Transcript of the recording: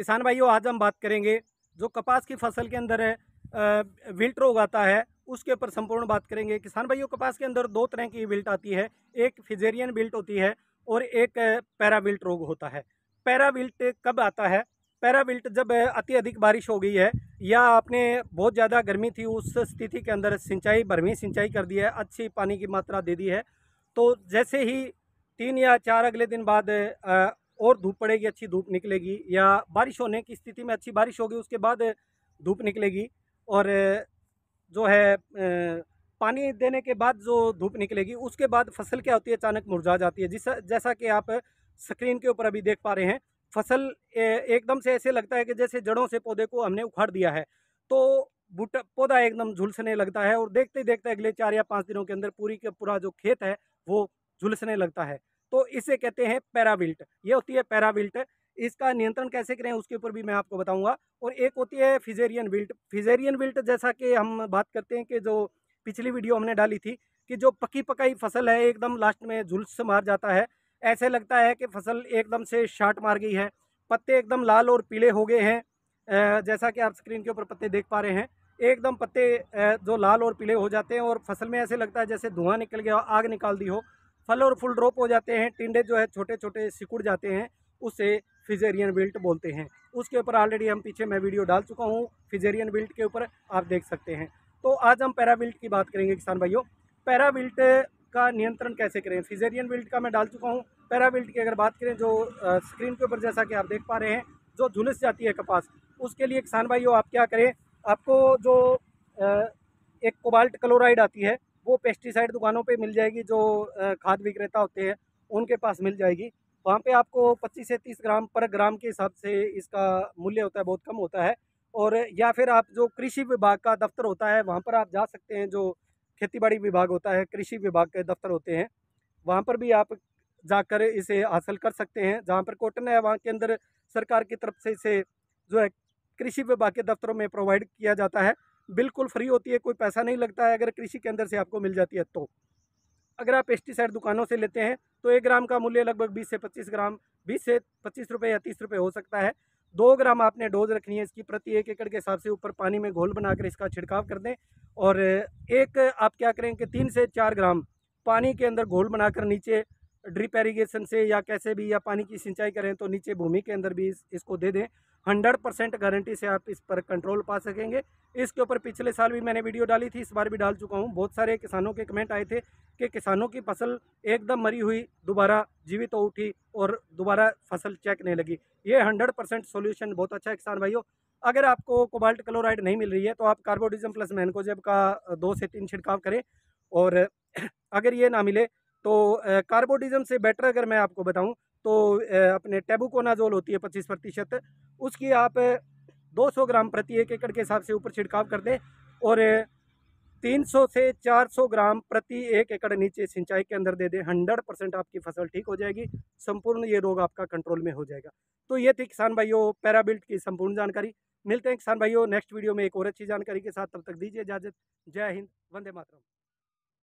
किसान भाइयों, आज हम बात करेंगे जो कपास की फसल के अंदर विल्ट रोग आता है उसके ऊपर संपूर्ण बात करेंगे। किसान भाइयों, कपास के अंदर दो तरह की विल्ट आती है, एक फिजेरियन विल्ट होती है और एक पैरा विल्ट रोग होता है। पैरा विल्ट कब आता है? पैरा विल्ट जब अति अधिक बारिश हो गई है या आपने बहुत ज़्यादा गर्मी थी, उस स्थिति के अंदर सिंचाई भरवी सिंचाई कर दी है, अच्छी पानी की मात्रा दे दी है, तो जैसे ही 3 या 4 अगले दिन बाद और धूप पड़ेगी, अच्छी धूप निकलेगी, या बारिश होने की स्थिति में अच्छी बारिश होगी, उसके बाद धूप निकलेगी और जो है पानी देने के बाद जो धूप निकलेगी, उसके बाद फसल क्या होती है, अचानक मुरझा जाती है। जैसा कि आप स्क्रीन के ऊपर अभी देख पा रहे हैं, फसल एकदम से ऐसे लगता है कि जैसे जड़ों से पौधे को हमने उखाड़ दिया है। तो बूटा पौधा एकदम झुलसने लगता है और देखते ही देखते अगले 4 या 5 दिनों के अंदर पूरी का पूरा जो खेत है वो झुलसने लगता है। तो इसे कहते हैं पैराविल्ट। ये होती है पैराविल्ट। इसका नियंत्रण कैसे करें उसके ऊपर भी मैं आपको बताऊंगा। और एक होती है फिजेरियन विल्ट। फिजेरियन विल्ट जैसा कि हम बात करते हैं कि जो पिछली वीडियो हमने डाली थी कि जो पकी पकाई फसल है एकदम लास्ट में झुलस मार जाता है, ऐसे लगता है कि फसल एकदम से शाट मार गई है, पत्ते एकदम लाल और पीले हो गए हैं। जैसा कि आप स्क्रीन के ऊपर पत्ते देख पा रहे हैं, एकदम पत्ते जो लाल और पीले हो जाते हैं और फसल में ऐसे लगता है जैसे धुआं निकल गया, आग निकाल दी हो। फल और फूल ड्रॉप हो जाते हैं, टिंडे जो है छोटे छोटे सिकुड़ जाते हैं, उसे फिजेरियन विल्ट बोलते हैं। उसके ऊपर ऑलरेडी हम पीछे मैं वीडियो डाल चुका हूँ फिजेरियन विल्ट के ऊपर, आप देख सकते हैं। तो आज हम पैराविल्ट की बात करेंगे किसान भाइयों। पैराविल्ट का नियंत्रण कैसे करें? फिजेरियन विल्ट का मैं डाल चुका हूँ। पैराविल्ट की अगर बात करें, जो स्क्रीन के ऊपर जैसा कि आप देख पा रहे हैं, जो झुलस जाती है कपास, उसके लिए किसान भाइयों आप क्या करें, आपको जो एक कोबाल्ट क्लोराइड आती है वो पेस्टिसाइड दुकानों पे मिल जाएगी, जो खाद विक्रेता होते हैं उनके पास मिल जाएगी। वहाँ पे आपको 25 से 30 ग्राम पर ग्राम के हिसाब से इसका मूल्य होता है, बहुत कम होता है। और या फिर आप जो कृषि विभाग का दफ्तर होता है वहाँ पर आप जा सकते हैं, जो खेतीबाड़ी विभाग होता है, कृषि विभाग के दफ्तर होते हैं, वहाँ पर भी आप जाकर इसे हासिल कर सकते हैं। जहाँ पर कॉटन है वहाँ के अंदर सरकार की तरफ से इसे जो है कृषि विभाग के दफ्तरों में प्रोवाइड किया जाता है। बिल्कुल फ्री होती है, कोई पैसा नहीं लगता है, अगर कृषि के अंदर से आपको मिल जाती है तो। अगर आप पेस्टिसाइड दुकानों से लेते हैं तो 1 ग्राम का मूल्य लगभग 20 से 25 रुपये या 30 रुपये हो सकता है। 2 ग्राम आपने डोज रखनी है इसकी, प्रति 1 एकड़ के हिसाब से ऊपर पानी में घोल बनाकर इसका छिड़काव कर दें। और एक आप क्या करें कि 3 से 4 ग्राम पानी के अंदर घोल बनाकर नीचे ड्रिप एरीगेशन से या कैसे भी, या पानी की सिंचाई करें तो नीचे भूमि के अंदर भी इसको दे दें। 100% गारंटी से आप इस पर कंट्रोल पा सकेंगे। इसके ऊपर पिछले साल भी मैंने वीडियो डाली थी, इस बार भी डाल चुका हूँ। बहुत सारे किसानों के कमेंट आए थे कि किसानों की फसल एकदम मरी हुई दोबारा जीवित हो उठी और दोबारा फसल चेकने लगी। ये 100% सोल्यूशन बहुत अच्छा है किसान भाइयों। अगर आपको कोबाल्ट क्लोराइड नहीं मिल रही है तो आप कार्बोडिजम प्लस मैनकोजेब का 2 से 3 छिड़काव करें। और अगर ये ना मिले तो कार्बोडिजम से बेटर अगर मैं आपको बताऊं तो अपने टेबुकोनाजोल होती है 25%, उसकी आप 200 ग्राम प्रति 1 एकड़ के हिसाब से ऊपर छिड़काव कर दें। और 300 से 400 ग्राम प्रति 1 एकड़ नीचे सिंचाई के अंदर दे दें। 100% आपकी फसल ठीक हो जाएगी, संपूर्ण ये रोग आपका कंट्रोल में हो जाएगा। तो ये थी किसान भाइयों पैराबिल्ट की संपूर्ण जानकारी। मिलते हैं किसान भाइयों नेक्स्ट वीडियो में एक और अच्छी जानकारी के साथ, तब तक दीजिए इजाजत। जय हिंद, वंदे मातरम।